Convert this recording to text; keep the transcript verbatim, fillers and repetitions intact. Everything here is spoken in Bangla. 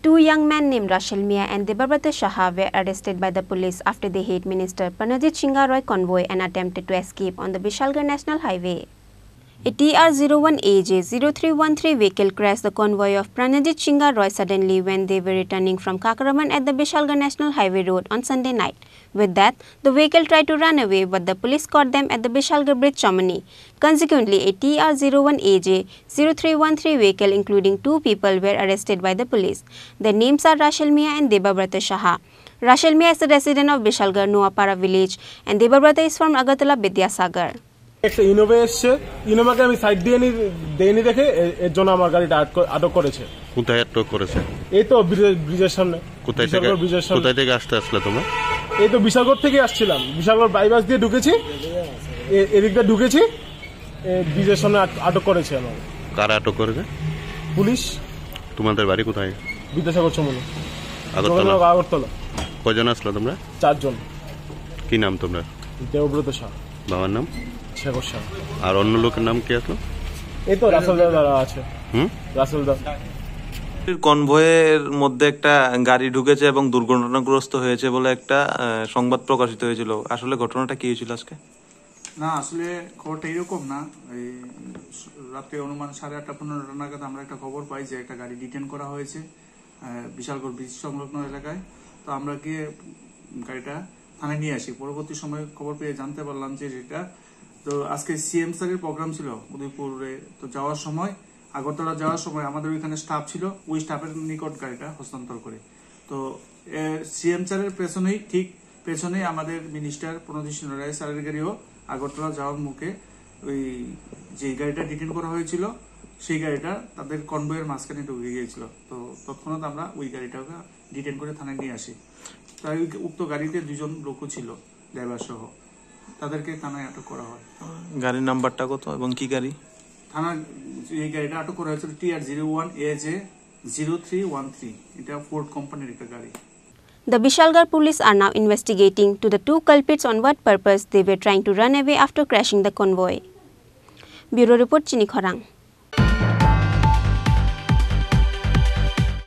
Two young men named Rasel and Debabrata Saha were arrested by the police after they hit Minister Pranajit Singha Roy convoy and attempted to escape on the Bishalgarh National Highway. A T R zero one A J zero three one three vehicle crashed the convoy of Pranajit Singha Roy suddenly when they were returning from KHORANG at the Bishalgarh National Highway road on Sunday night. With that, the vehicle tried to run away, but the police caught them at the Bishalgarh Bridge, CHINI. Consequently, a T R zero one A J zero three one three vehicle including two people were arrested by the police. Their names are Rasel and Debabrata Saha. Rasel is a resident of Bishalgarh Noapara village and Debabrata is from Agartala Vidyasagar. একটা ইনোভা এসছে, ইনোভাকে আমি সাইড দিয়ে নি দেইনি দেখে এর জন্য আমার গাড়িটা আটক করেছে। কোথায় আটক করেছে? এই তো ব্রিজের সামনে। কোথায় থেকে কোথায় থেকে আসতে আসলে তোমরা? এই তো বিশালগড় থেকে আসছিলাম, বিশালগড় বাইপাস দিয়ে ঢুকেছি, এদিকটা ঢুকেছি, ব্রিজের সামনে আটক করেছে আমার। কারা আটক করেছে? পুলিশ। তোমাদের বাড়ি কোথায়? বিদ্যাসাগর চমনে। আগরতলা। আগরতলা। কয়জন আসলে তোমরা? চারজন। কি নাম তোমরা? দেবব্রত শাহ। বাবার নাম? শেখর। আর অন্য লোকের নাম কি আসলো? এই তো রাসেল দাদা আছে। হুম, রাসেল দাদা। কনভয়ের মধ্যে একটা গাড়ি ঢুকেছে এবং দুর্ঘটনাগ্রস্ত হয়েছে বলে একটা সংবাদ প্রকাশিত হয়েছিল। আসলে ঘটনাটা কি হয়েছিল আজকে? না, আসলে খবরটা এরকম না। এই রাতে অনুমান সাড়ে আটটা পনেরোটা নাগাদ আমরা একটা খবর পাই যে একটা গাড়ি ডিটেন করা হয়েছে বিশালগড় ব্রিজ সংলগ্ন এলাকায়। তো আমরা গিয়ে গাড়িটা থানায় নিয়ে আসি। পরবর্তী সময় খবর পেয়ে জানতে পারলাম যে এটা তো আজকে সিএম স্যারের প্রোগ্রাম ছিল উদয়পুরে। তো যাওয়ার সময় আগরতলা যাওয়ার সময় আমাদের ওইখানে স্টাফ ছিল, ওই স্টাফের নিকট গাড়িটা হস্তান্তর করে। তো সিএম স্যারের পেছনেই ঠিক পেছনেই আমাদের মিনিস্টার প্রণজিৎ সিংহ রায় স্যারের গাড়িও আগরতলা যাওয়ার মুখে ওই যে গাড়িটা ডিটেন করা হয়েছিল সেই গাড়িটা তাদের কনভয়ের মাঝখানে ঢুকে গিয়েছিল। তো তৎক্ষণাৎ আমরা ওই গাড়িটাকে ডিটেন করে থানায় নিয়ে আসি। তাই উক্ত গাড়িতে দুজন লোকও ছিল, ড্রাইভার সহ, তাদেরকে থানায় আটক করা হয়। গাড়ির নাম্বারটা কত এবং কি গাড়ি? থানা এই গাড়িটা আটক করা হয়েছিল T R zero one A J zero three one three. এটা ফোর্ড কোম্পানির একটা গাড়ি। The Bishalgarh police are now investigating to the two culprits on what purpose they were trying to run away after crashing the convoy. Bureau report, CHINI KHORANG.